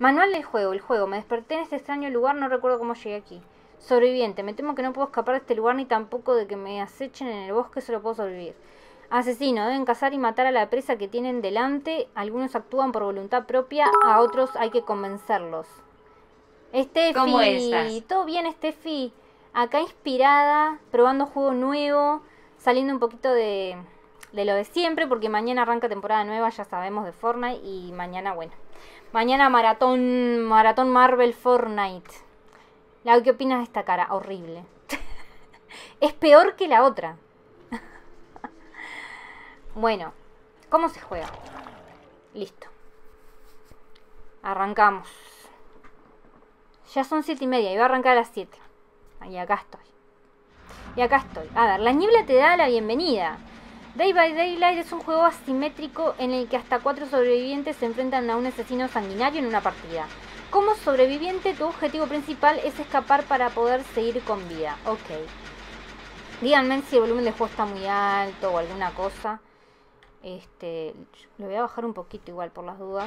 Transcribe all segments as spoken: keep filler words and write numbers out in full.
Manual del juego. El juego. Me desperté en este extraño lugar. No recuerdo cómo llegué aquí. Sobreviviente. Me temo que no puedo escapar de este lugar ni tampoco de que me acechen en el bosque. Solo puedo sobrevivir. Asesino. Deben cazar y matar a la presa que tienen delante. Algunos actúan por voluntad propia. A otros hay que convencerlos. Steffi. ¿Cómo estás? ¿Todo bien, Steffi? Acá inspirada. Probando juego nuevo. Saliendo un poquito de... de lo de siempre, porque mañana arranca temporada nueva, ya sabemos, de Fortnite. Y mañana, bueno, mañana maratón maratón Marvel Fortnite. Lau, ¿qué opinas de esta cara? Horrible. Es peor que la otra. Bueno, ¿cómo se juega? Listo. Arrancamos. Ya son siete y media, iba a arrancar a las siete. Y acá estoy. Y acá estoy. A ver, la niebla te da la bienvenida. Day by Daylight es un juego asimétrico en el que hasta cuatro sobrevivientes se enfrentan a un asesino sanguinario en una partida. Como sobreviviente, tu objetivo principal es escapar para poder seguir con vida. Ok. Díganme si el volumen del juego está muy alto o alguna cosa. Este, lo voy a bajar un poquito igual por las dudas.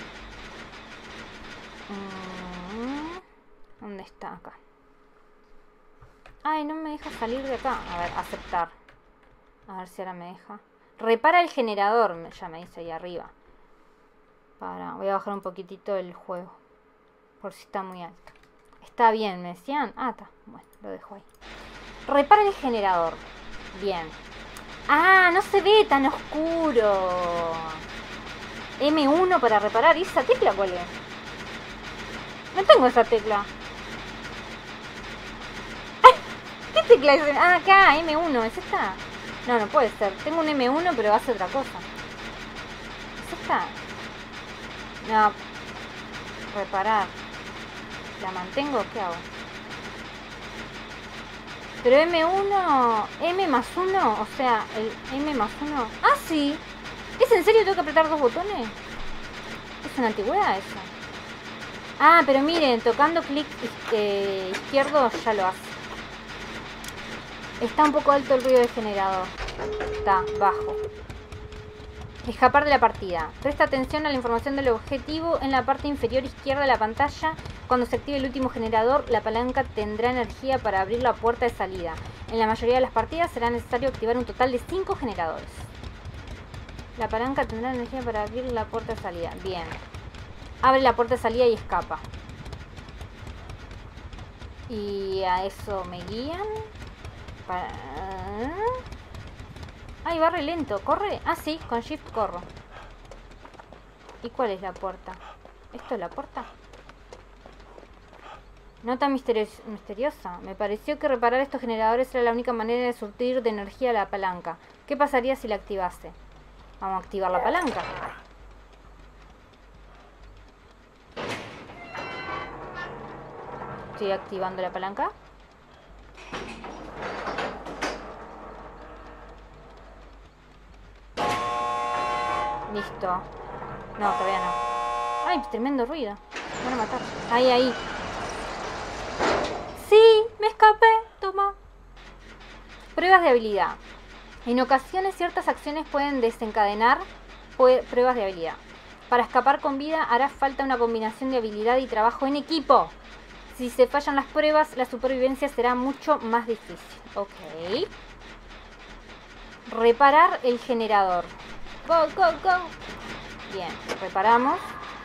¿Dónde está? Acá. Ay, no me deja salir de acá. A ver, aceptar. A ver si ahora me deja. Repara el generador, ya me dice ahí arriba. Para, voy a bajar un poquitito el juego. Por si está muy alto. Está bien, me decían. Ah, está. Bueno, lo dejo ahí. Repara el generador. Bien. Ah, no se ve tan oscuro. eme uno para reparar. ¿Y esa tecla cuál es? No tengo esa tecla. ¿Qué tecla es? Ah, acá, eme uno. ¿Es esta? No, no puede ser. Tengo un eme uno, pero hace otra cosa. ¿Es esta? No. Reparar. ¿La mantengo o qué hago? Pero eme uno... M más uno, o sea, el M más uno... ¡Ah, sí! ¿Es en serio? ¿Tengo que apretar dos botones? ¿Es una antigüedad eso? Ah, pero miren, tocando clic eh, izquierdo ya lo hace. Está un poco alto el ruido del generador. Está bajo. Escapar de la partida. Presta atención a la información del objetivo en la parte inferior izquierda de la pantalla. Cuando se active el último generador, la palanca tendrá energía para abrir la puerta de salida. En la mayoría de las partidas será necesario activar un total de cinco generadores. La palanca tendrá energía para abrir la puerta de salida. Bien. Abre la puerta de salida y escapa. Y a eso me guían. Para... Ay, va re lento. ¿Corre? Ah, sí, con Shift corro. ¿Y cuál es la puerta? ¿Esto es la puerta? Nota misterios misteriosa. Me pareció que reparar estos generadores era la única manera de surtir de energía a la palanca. ¿Qué pasaría si la activase? Vamos a activar la palanca. Estoy activando la palanca. Listo. No, todavía no. Ay, tremendo ruido. Me van a matar. Ahí, ahí. Sí, me escapé. Toma. Pruebas de habilidad. En ocasiones ciertas acciones pueden desencadenar pruebas de habilidad. Para escapar con vida hará falta una combinación de habilidad y trabajo en equipo. Si se fallan las pruebas, la supervivencia será mucho más difícil. Ok. Reparar el generador. Go, go, go. Bien, reparamos.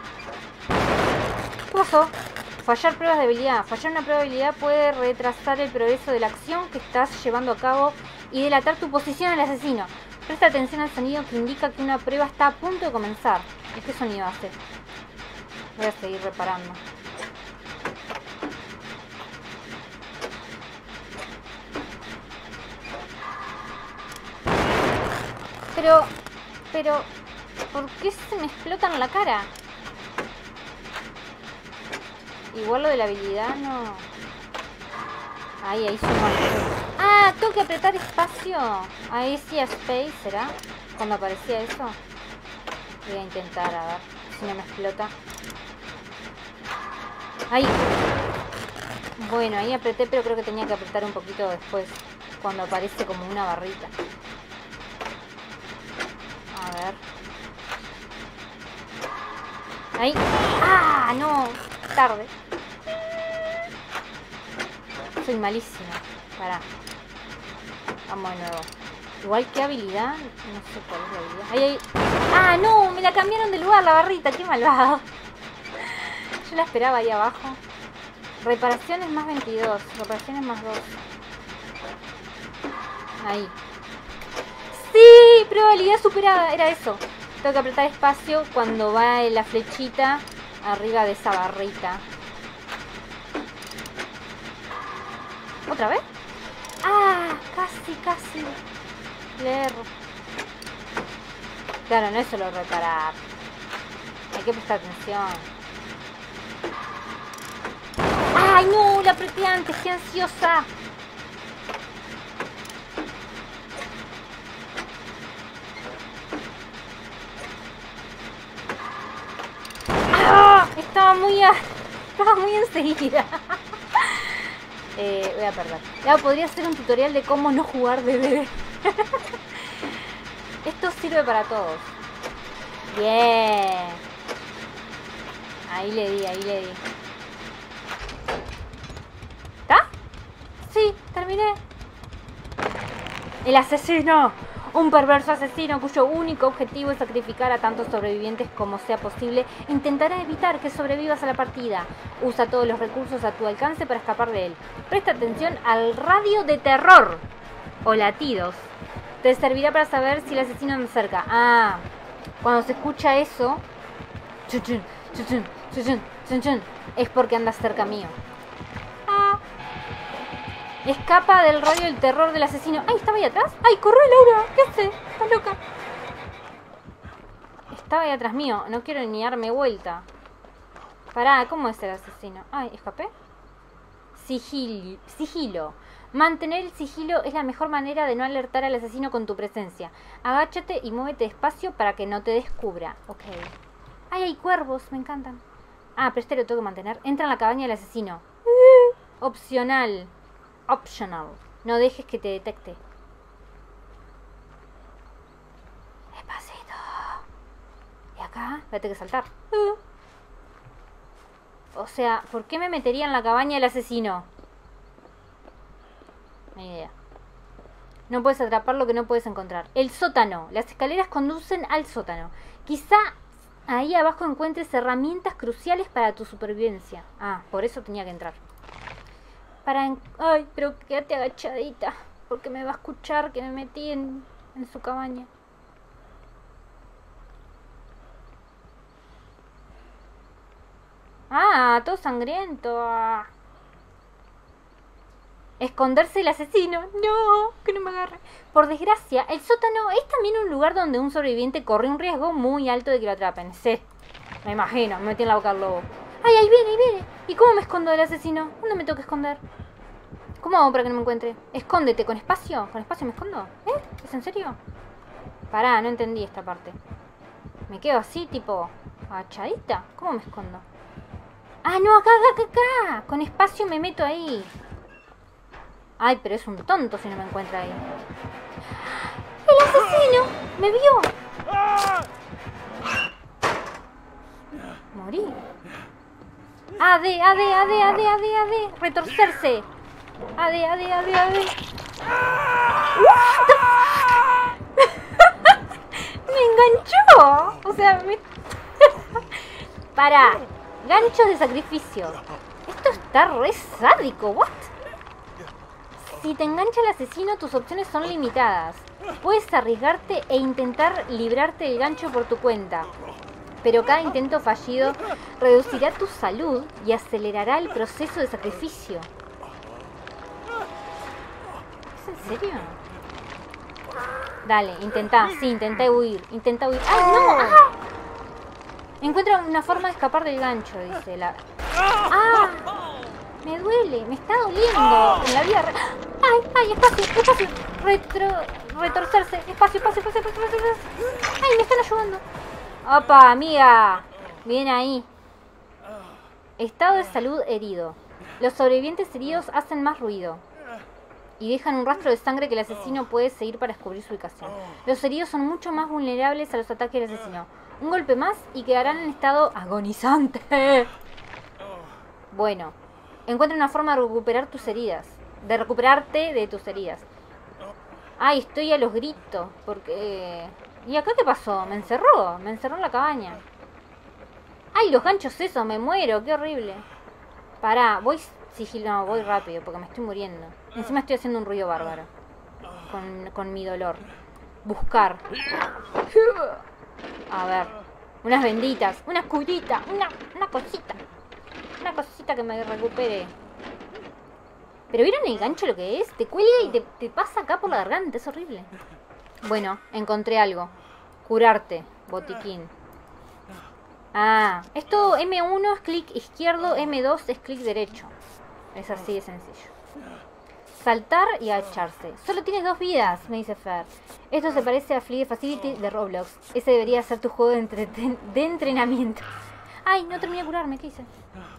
¿Qué pasó? Fallar pruebas de habilidad. Fallar una prueba de habilidad puede retrasar el progreso de la acción que estás llevando a cabo y delatar tu posición al asesino. Presta atención al sonido que indica que una prueba está a punto de comenzar. ¿Y qué sonido hace? Voy a seguir reparando. Pero... Pero... ¿Por qué se me explotan la cara? Igual lo de la habilidad no... Ahí, ahí suma. Ah, tengo que apretar espacio. Ahí sí, a space, ¿será? Cuando aparecía eso. Voy a intentar, a ver si no me explota. Ahí. Bueno, ahí apreté, pero creo que tenía que apretar un poquito después. Cuando aparece como una barrita. A ver. Ahí. ¡Ah! No. Tarde. Soy malísima. Pará. Vamos de nuevo. Igual que habilidad. No sé cuál es la habilidad. Ahí, ahí. ¡Ah, no! Me la cambiaron de lugar la barrita. ¡Qué malvado! Yo la esperaba ahí abajo. Reparaciones más veintidós. Reparaciones más dos. Ahí. ¡Sí! Probabilidad superada. Era eso. Tengo que apretar espacio cuando va la flechita arriba de esa barrita. ¿Otra vez? ¡Ah! Casi, casi. Leer. Claro, no es solo reparar. Hay que prestar atención. ¡Ay, no! La apreté antes. ¡Qué ansiosa! ¡Ah! Estaba muy... A... Estaba muy enseguida. eh, voy a perder. Ya, podría ser un tutorial de cómo no jugar de bebé. Esto sirve para todos. Bien. Ahí le di, ahí le di. ¿Está? Sí, terminé. El asesino. Un perverso asesino cuyo único objetivo es sacrificar a tantos sobrevivientes como sea posible. Intentará evitar que sobrevivas a la partida. Usa todos los recursos a tu alcance para escapar de él. Presta atención al radio de terror o latidos. Te servirá para saber si el asesino anda cerca. Ah, cuando se escucha eso, es porque anda cerca mío. Ah. Escapa del radio del terror del asesino. ¡Ay, estaba ahí atrás! ¡Ay, corre, Laura! ¿Qué hace? ¡Estás loca! Estaba ahí atrás mío. No quiero ni darme vuelta. Pará, ¿cómo es el asesino? ¡Ay, escapé! Sigil, sigilo. Mantener el sigilo es la mejor manera de no alertar al asesino con tu presencia. Agáchate y muévete despacio para que no te descubra. Ok. ¡Ay, hay cuervos! Me encantan. Ah, pero este lo tengo que mantener. Entra en la cabaña del asesino. Opcional. Optional. No dejes que te detecte. Despacito. Y acá voy a tener que saltar. Uh. O sea, ¿por qué me metería en la cabaña del asesino? Ni idea. No puedes atrapar lo que no puedes encontrar. El sótano. Las escaleras conducen al sótano. Quizá ahí abajo encuentres herramientas cruciales para tu supervivencia. Ah, por eso tenía que entrar. Para... En... Ay, pero quédate agachadita. Porque me va a escuchar que me metí en, en su cabaña. Ah, todo sangriento. Ah. Esconderse el asesino. No, que no me agarre. Por desgracia, el sótano es también un lugar donde un sobreviviente corre un riesgo muy alto de que lo atrapen. Sí, me imagino, me metí en la boca del lobo. ¡Ay, ahí viene, ahí viene! ¿Y cómo me escondo del asesino? ¿Dónde me tengo que esconder? ¿Cómo hago para que no me encuentre? Escóndete, ¿con espacio? ¿Con espacio me escondo? ¿Eh? ¿Es en serio? Pará, no entendí esta parte. Me quedo así, tipo... agachadita. ¿Cómo me escondo? ¡Ah, no! Acá, acá, acá, acá. Con espacio me meto ahí. Ay, pero es un tonto si no me encuentra ahí. ¡El asesino! ¡Me vio! Morí. A D, A D, A D, A D, A D, A D. Retorcerse. A D, A D, A D, A D. Me enganchó. O sea, me... Para. Ganchos de sacrificio. Esto está re sádico. ¿What? Si te engancha el asesino, tus opciones son limitadas. Puedes arriesgarte e intentar librarte del gancho por tu cuenta. Pero cada intento fallido reducirá tu salud y acelerará el proceso de sacrificio. ¿Es en serio? Dale, intentá. Sí, intentá huir. Intentá huir. ¡Ay, no! ¡Ah! Encuentra una forma de escapar del gancho, dice la... ¡Ah! Me duele, me está doliendo en la vida re... ¡Ay, ay, espacio, espacio! Retro... Retorcerse, espacio, espacio, espacio, espacio, espacio, espacio. ¡Ay, me están ayudando! ¡Opa, amiga! Bien ahí. Estado de salud herido. Los sobrevivientes heridos hacen más ruido y dejan un rastro de sangre que el asesino puede seguir para descubrir su ubicación. Los heridos son mucho más vulnerables a los ataques del asesino. Un golpe más y quedarán en estado agonizante. Bueno, encuentra una forma de recuperar tus heridas. De recuperarte de tus heridas. Ay, estoy a los gritos. Porque... ¿Y acá qué pasó? Me encerró. Me encerró en la cabaña. Ay, los ganchos esos. Me muero. Qué horrible. Pará. Voy sigilo. No, voy rápido porque me estoy muriendo. Encima estoy haciendo un ruido bárbaro. Con, con mi dolor. Buscar. A ver. Unas benditas. Una curita. Una, una cosita. Una cosita que me recupere. ¿Pero vieron el gancho lo que es? Te cuelga y te, te pasa acá por la garganta. Es horrible. Bueno, encontré algo. Curarte. Botiquín. Ah, esto eme uno es clic izquierdo, eme dos es clic derecho. Es así de sencillo. Saltar y agacharse. Solo tienes dos vidas, me dice Fer. Esto se parece a Flee Facility de Roblox. Ese debería ser tu juego de, entreten de entrenamiento. Ay, no terminé de curarme, ¿qué hice?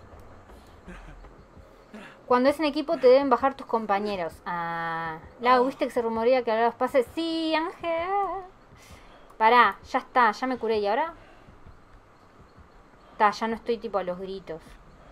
Cuando es en equipo te deben bajar tus compañeros. Ah, Lau, ¿viste que se rumorea que ahora los pases? Sí, Ángel. Pará, ya está, ya me curé. ¿Y ahora? Está, ya no estoy tipo a los gritos.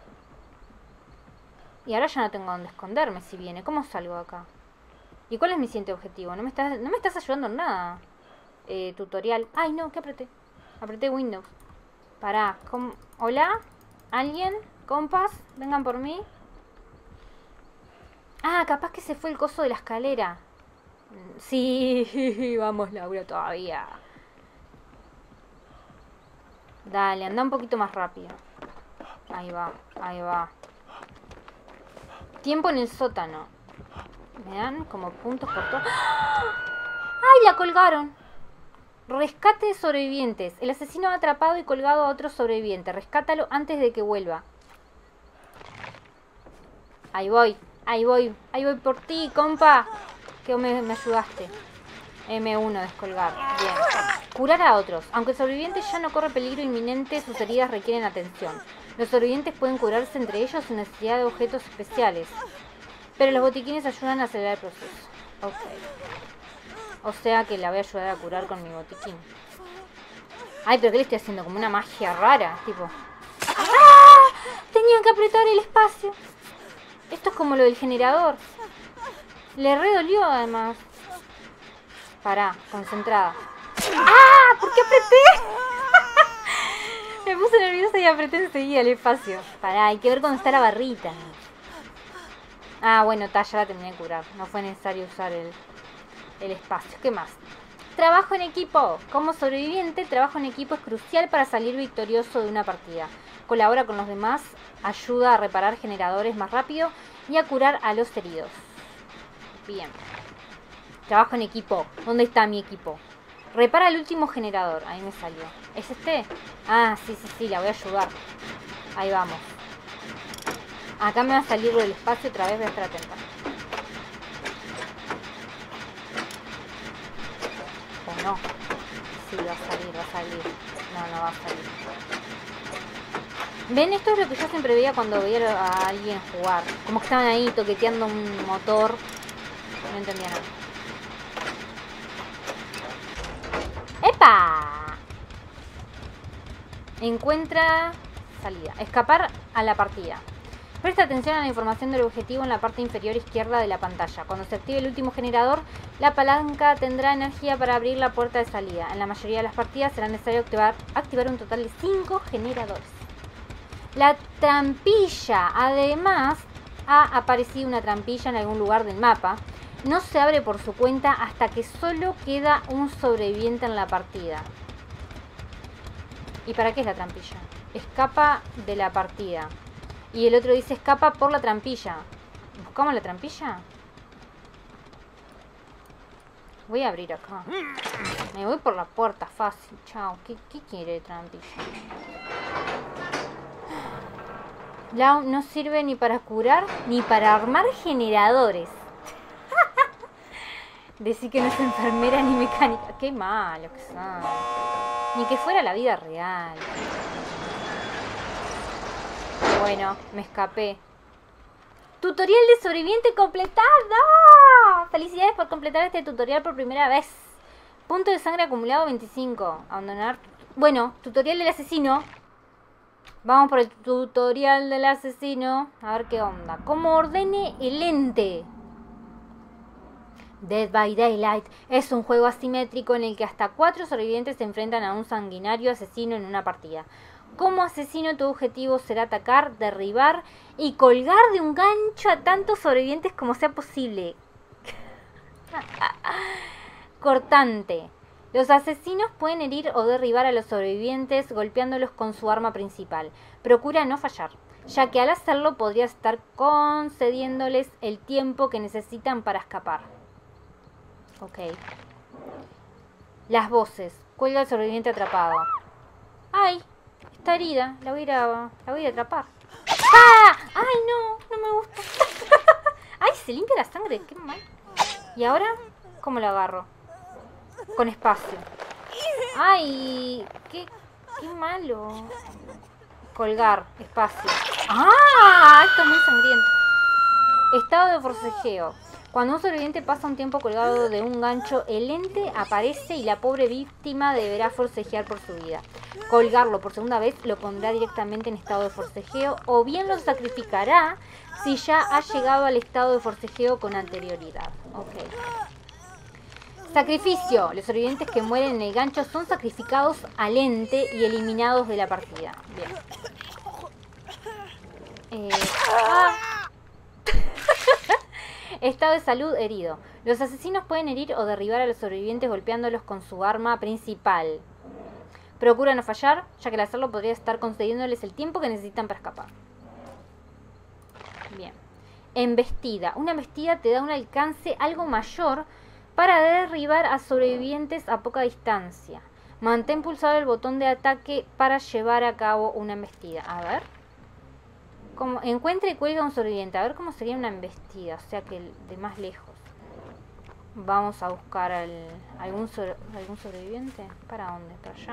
Y ahora ya no tengo dónde esconderme si viene. ¿Cómo salgo acá? ¿Y cuál es mi siguiente objetivo? No me estás, no me estás ayudando en nada. Eh, tutorial. Ay, no, ¿qué apreté? Apreté Windows. Pará. ¿Cómo? ¿Hola? ¿Alguien? ¿Compas? Vengan por mí. Ah, capaz que se fue el coso de la escalera. Sí, vamos Laura todavía. Dale, anda un poquito más rápido. Ahí va, ahí va. Tiempo en el sótano. Me dan como puntos por todo. ¡Ay, la colgaron! Rescate de sobrevivientes. El asesino ha atrapado y colgado a otro sobreviviente. Rescátalo antes de que vuelva. Ahí voy. Ahí voy, ahí voy por ti, compa. Que me, me ayudaste. eme uno, descolgar. Bien. Curar a otros. Aunque el sobreviviente ya no corre peligro inminente, sus heridas requieren atención. Los sobrevivientes pueden curarse entre ellos sin necesidad de objetos especiales. Pero los botiquines ayudan a acelerar el proceso. Ok. O sea que la voy a ayudar a curar con mi botiquín. Ay, pero ¿qué le estoy haciendo? Como una magia rara. Tipo... ¡Ah! Tenía que apretar el espacio. Esto es como lo del generador. Le redolió además. Pará, concentrada. ¡Ah! ¿Por qué apreté? Me puse nerviosa y apreté enseguida el espacio. Pará, hay que ver dónde está la barrita. Ah, bueno, ta, ya la terminé de curar. No fue necesario usar el, el espacio. ¿Qué más? Trabajo en equipo. Como sobreviviente, trabajo en equipo es crucial para salir victorioso de una partida. Colabora con los demás, ayuda a reparar generadores más rápido y a curar a los heridos. Bien. Trabajo en equipo. ¿Dónde está mi equipo? Repara el último generador. Ahí me salió. ¿Es este? Ah, sí, sí, sí, la voy a ayudar. Ahí vamos. Acá me va a salir del espacio otra vez, voy a estar atenta. ¿O no? Sí, va a salir, va a salir. No, no va a salir. ¿Ven? Esto es lo que yo siempre veía cuando veía a alguien jugar. Como que estaban ahí toqueteando un motor. No entendía nada. ¡Epa! Encuentra salida. Escapar a la partida. Presta atención a la información del objetivo en la parte inferior izquierda de la pantalla. Cuando se active el último generador, la palanca tendrá energía para abrir la puerta de salida. En la mayoría de las partidas será necesario activar, activar un total de cinco generadores. La trampilla. Además, ha aparecido una trampilla en algún lugar del mapa. No se abre por su cuenta hasta que solo queda un sobreviviente en la partida. ¿Y para qué es la trampilla? Escapa de la partida. Y el otro dice escapa por la trampilla. ¿Buscamos la trampilla? Voy a abrir acá. Me voy por la puerta, fácil. Chao. ¿Qué, qué quiere de trampilla? Lau no sirve ni para curar ni para armar generadores. Decir que no es enfermera ni mecánica. Qué malo que son. Ni que fuera la vida real. Bueno, me escapé. Tutorial de sobreviviente completado. Felicidades por completar este tutorial por primera vez. Punto de sangre acumulado veinticinco. Abandonar Bueno, tutorial del asesino. Vamos por el tutorial del asesino. A ver qué onda. ¿Cómo ordene el ente? Dead by Daylight es un juego asimétrico en el que hasta cuatro sobrevivientes se enfrentan a un sanguinario asesino en una partida. Como asesino, tu objetivo será atacar, derribar y colgar de un gancho a tantos sobrevivientes como sea posible. Cortante. Los asesinos pueden herir o derribar a los sobrevivientes golpeándolos con su arma principal. Procura no fallar, ya que al hacerlo podrías estar concediéndoles el tiempo que necesitan para escapar. Ok. Las voces. Cuelga al sobreviviente atrapado. ¡Ay! Está herida. La voy a ir a, la voy a, ir a atrapar. ¡Ah! ¡Ay, no! No me gusta. ¡Ay! Se limpia la sangre. ¡Qué mal! ¿Y ahora? ¿Cómo lo agarro? Con espacio. ¡Ay! ¡Qué, qué malo! Colgar. Espacio. ¡Ah! Esto es muy sangriento. Estado de forcejeo. Cuando un sobreviviente pasa un tiempo colgado de un gancho, el ente aparece y la pobre víctima deberá forcejear por su vida. Colgarlo por segunda vez lo pondrá directamente en estado de forcejeo o bien lo sacrificará si ya ha llegado al estado de forcejeo con anterioridad. Ok. Sacrificio. Los sobrevivientes que mueren en el gancho son sacrificados al ente y eliminados de la partida. Bien. Eh, ah. Estado de salud herido. Los asesinos pueden herir o derribar a los sobrevivientes golpeándolos con su arma principal. Procura no fallar, ya que al hacerlo podría estar concediéndoles el tiempo que necesitan para escapar. Bien. Embestida. Una embestida te da un alcance algo mayor para derribar a sobrevivientes a poca distancia. Mantén pulsado el botón de ataque para llevar a cabo una embestida. A ver. Como encuentra y cuelga a un sobreviviente. A ver cómo sería una embestida. O sea que de más lejos. Vamos a buscar al, algún, sobre, algún sobreviviente. ¿Para dónde? Para allá.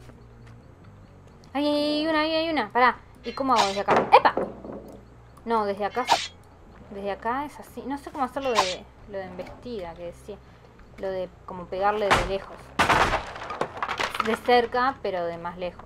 ¡Ay, hay una! ¡Ay, hay una! ¡Pará! ¿Y cómo hago desde acá? ¡Epa! No, desde acá. Desde acá es así. No sé cómo hacer lo de, lo de embestida que decía. Lo de como pegarle de lejos. De cerca, pero de más lejos.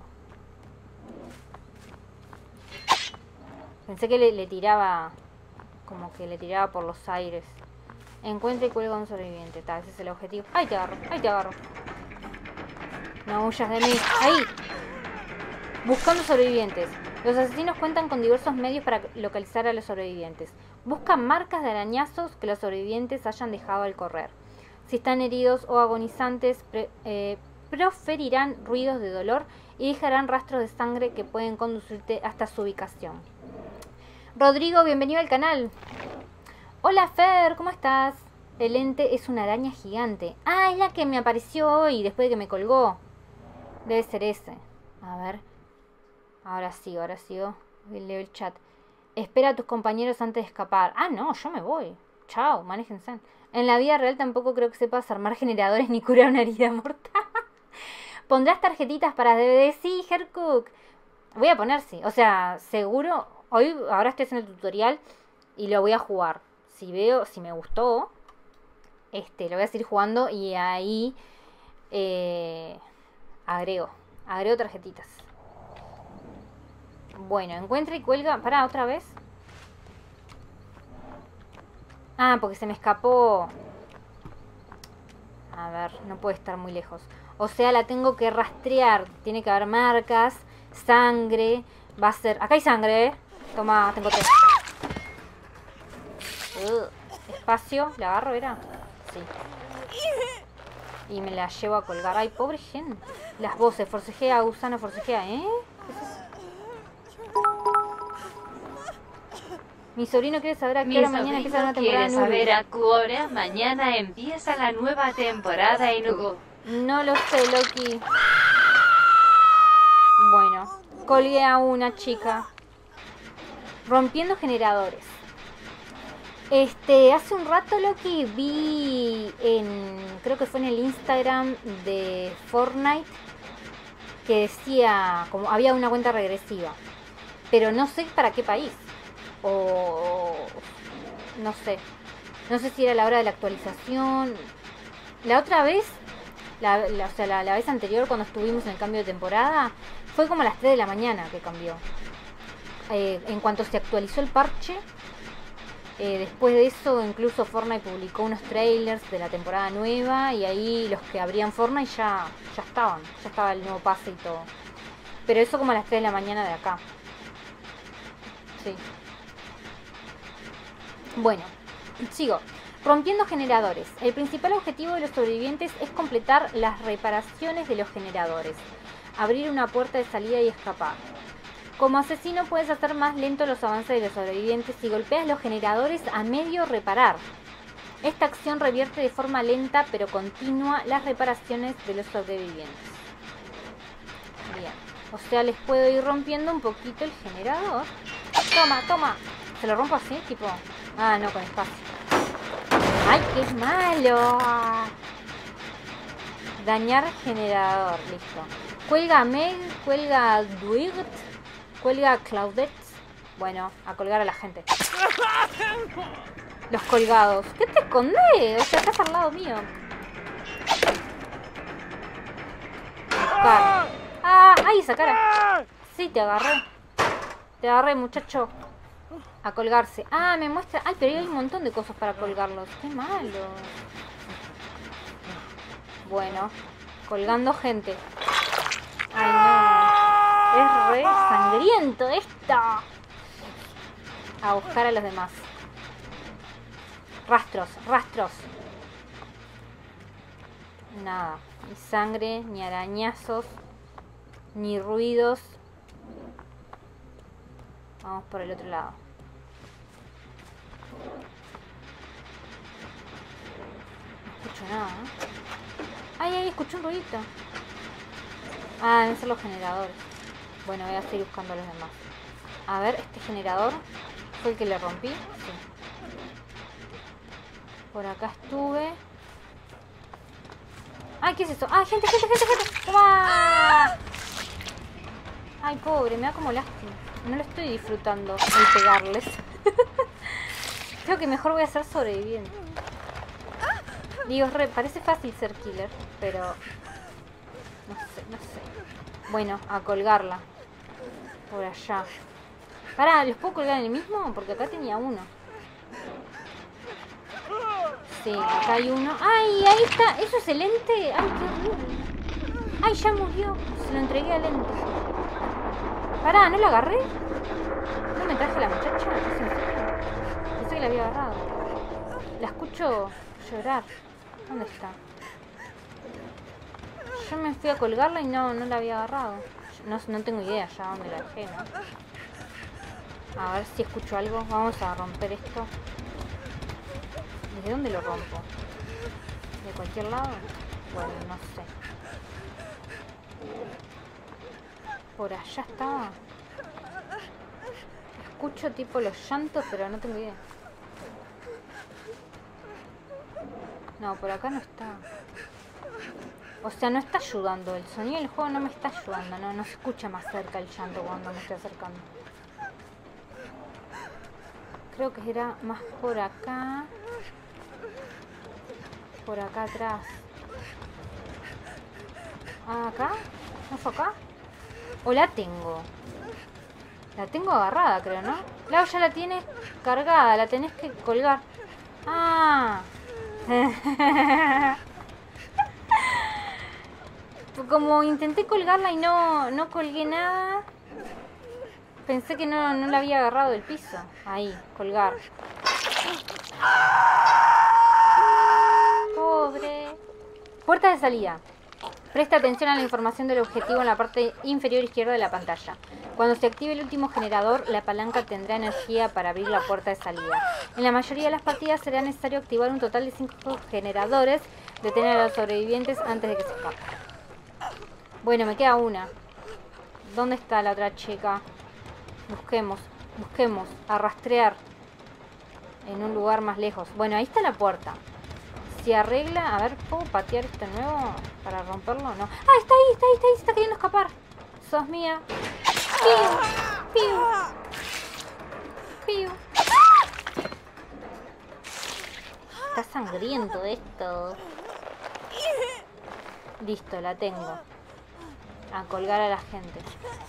Pensé que le, le tiraba, como que le tiraba por los aires. Encuentra y cuelga a un sobreviviente. Ta, ese es el objetivo. ¡Ay, te agarro! ¡Ay, te agarro! No huyas de mí. ¡Ahí! Buscando sobrevivientes. Los asesinos cuentan con diversos medios para localizar a los sobrevivientes. Buscan marcas de arañazos que los sobrevivientes hayan dejado al correr. Si están heridos o agonizantes, pre, eh, proferirán ruidos de dolor y dejarán rastros de sangre que pueden conducirte hasta su ubicación. Rodrigo, bienvenido al canal. Hola Fer, ¿cómo estás? El ente es una araña gigante. Ah, es la que me apareció hoy después de que me colgó. Debe ser ese. A ver. Ahora sí, ahora sigo. Leo el chat. Espera a tus compañeros antes de escapar. Ah, no, yo me voy. Chao, manéjense. En la vida real tampoco creo que sepas armar generadores ni curar una herida mortal. ¿Pondrás tarjetitas para D V D? Sí, Hercook. Voy a poner sí. O sea, seguro... Hoy, ahora estoy haciendo el tutorial y lo voy a jugar. Si veo, si me gustó, este, lo voy a seguir jugando y ahí eh, agrego, agrego tarjetitas. Bueno, encuentra y cuelga. Pará, otra vez. Ah, porque se me escapó. A ver, no puede estar muy lejos. O sea, la tengo que rastrear. Tiene que haber marcas, sangre. Va a ser... Acá hay sangre, ¿eh? Toma, tengo té. Uh, espacio, ¿la agarro era? Sí. Y me la llevo a colgar. Ay, pobre gente. Las voces, forcejea, gusano, forcejea, ¿eh? ¿Qué es eso? Mi sobrino quiere saber a qué hora mañana empieza la nueva temporada en Hugo. Quiere saber a qué hora mañana empieza la nueva temporada en Hugo. No lo sé, Loki. Bueno, colgué a una chica. Rompiendo generadores. Este, hace un rato Loki vi en, creo que fue en el Instagram de Fortnite, que decía, como había una cuenta regresiva, pero no sé para qué país, o no sé, no sé si era la hora de la actualización. La otra vez La, la, o sea, la, la vez anterior cuando estuvimos en el cambio de temporada, fue como a las tres de la mañana que cambió. Eh, en cuanto se actualizó el parche, eh, después de eso incluso Fortnite publicó unos trailers de la temporada nueva y ahí los que abrían Fortnite ya, ya estaban, ya estaba el nuevo pase y todo. Pero eso como a las tres de la mañana de acá. Sí. Bueno, sigo. Rompiendo generadores. El principal objetivo de los sobrevivientes es completar las reparaciones de los generadores. Abrir una puerta de salida y escapar. Como asesino puedes hacer más lento los avances de los sobrevivientes si golpeas los generadores a medio reparar. Esta acción revierte de forma lenta pero continua las reparaciones de los sobrevivientes. Bien. O sea, les puedo ir rompiendo un poquito el generador. Toma, toma. ¿Se lo rompo así? Tipo... Ah, no, con espacio. ¡Ay, qué malo! Dañar generador, listo. Cuelga a Meg, cuelga a Dwight, cuelga a Claudette. Bueno, a colgar a la gente. Los colgados. ¿Qué te escondes? O sea, estás al lado mío. Buscar. ¡Ah! ¡Ay, esa cara! Sí, te agarré. Te agarré, muchacho. A colgarse. Ah, me muestra... Ay, pero hay un montón de cosas para colgarlos. Qué malo. Bueno. Colgando gente. Ay, no. Es re sangriento esto. A buscar a los demás. Rastros, rastros. Nada. Ni sangre, ni arañazos, ni ruidos. Vamos por el otro lado. No escucho nada, ¿eh? Ay, ay, escuché un ruidito. Ah, deben ser los generadores. Bueno, voy a seguir buscando a los demás. A ver, este generador fue el que le rompí. Sí. Por acá estuve. Ay, ¿qué es eso? Ay, gente, gente, gente, gente. ¡Toma! Ay, pobre, me da como lástima. No lo estoy disfrutando el pegarles. Creo que mejor voy a ser sobreviviente. Digo, re, parece fácil ser killer, pero... No sé, no sé. Bueno, a colgarla. Por allá. Pará, ¿los puedo colgar en el mismo? Porque acá tenía uno. Sí, acá hay uno. ¡Ay, ahí está! ¿Eso es el ente? ¡Ay, qué horrible! ¡Ay, ya murió! Se lo entregué al ente. Pará, ¿no lo agarré? ¿No me traje a la muchacha? ¿Es en serio? Pensé que la había agarrado. La escucho llorar. ¿Dónde está? Yo me fui a colgarla y no, no la había agarrado. No, no tengo idea ya dónde la dejé, ¿no? A ver si escucho algo. Vamos a romper esto. ¿Desde dónde lo rompo? ¿De cualquier lado? Bueno, no sé. Por allá estaba. Escucho tipo los llantos, pero no tengo idea. No, por acá no está. O sea, no está ayudando. El sonido del juego no me está ayudando. No, no se escucha más cerca el llanto cuando me estoy acercando. Creo que era más por acá. Por acá atrás. Ah, ¿acá? ¿No fue acá? ¿O la tengo? La tengo agarrada, creo, ¿no? Lau ya la tienes cargada, la tenés que colgar. Ah. Como intenté colgarla y no, no colgué nada, pensé que no, no la había agarrado del piso. Ahí, colgar. Pobre. Puerta de salida. Presta atención a la información del objetivo en la parte inferior izquierda de la pantalla. Cuando se active el último generador, la palanca tendrá energía para abrir la puerta de salida. En la mayoría de las partidas será necesario activar un total de cinco generadores, detener a los sobrevivientes antes de que se escapen. Bueno, me queda una. ¿Dónde está la otra chica? Busquemos, busquemos, a rastrear en un lugar más lejos. Bueno, ahí está la puerta. Si arregla... A ver, ¿puedo patear esto nuevo para romperlo? No. ¡Ah, está ahí, está ahí, está ahí! Se está queriendo escapar. Sos mía. ¡Piu! ¡Piu! ¡Piu! Está sangriento esto. Listo, la tengo. A colgar a la gente.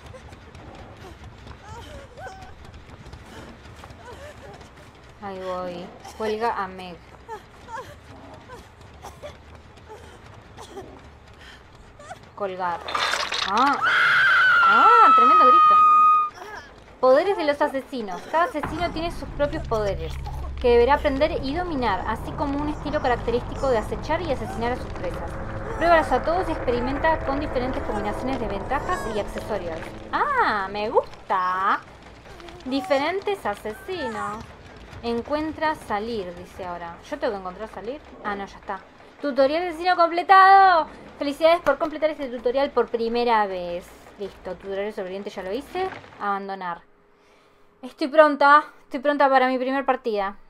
Ahí voy. Cuelga a Meg. Colgar. Ah. Ah, tremendo grito. Poderes de los asesinos. Cada asesino tiene sus propios poderes, que deberá aprender y dominar, así como un estilo característico de acechar y asesinar a sus presas. Pruébalos a todos y experimenta con diferentes combinaciones de ventajas y accesorios. ¡Ah! ¡Me gusta! Diferentes asesinos. Encuentra salir, dice ahora. ¿Yo tengo que encontrar salir? Ah, no, ya está. Tutorial de asesino completado. Felicidades por completar este tutorial por primera vez. Listo, tutorial sobreviviente ya lo hice. Abandonar. Estoy pronta. Estoy pronta para mi primer partida.